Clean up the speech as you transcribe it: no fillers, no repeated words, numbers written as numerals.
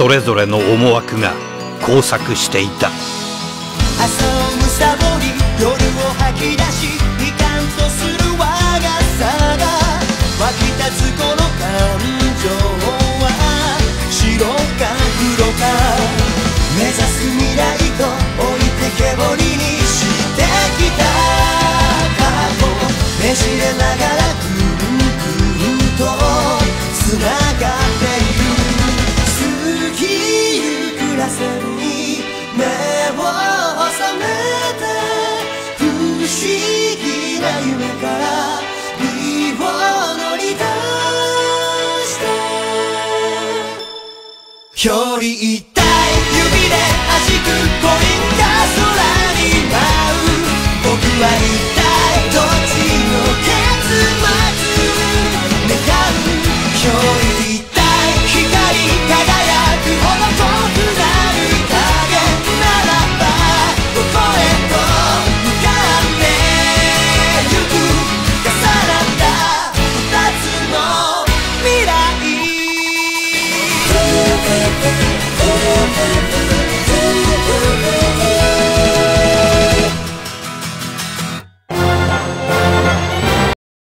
それぞれの思惑が交錯していた。 朝をむさぼり夜を吐き出しいかんとする我がさが湧き立つこの感情は白か黒か目指す未来と置いてけぼりにしてきた過去ねじれながらぐんぐんとつながっている過ぎゆく螺旋に目を覚めて不思議な夢から身を乗り出してより痛い指で弾くコインが空に舞う僕は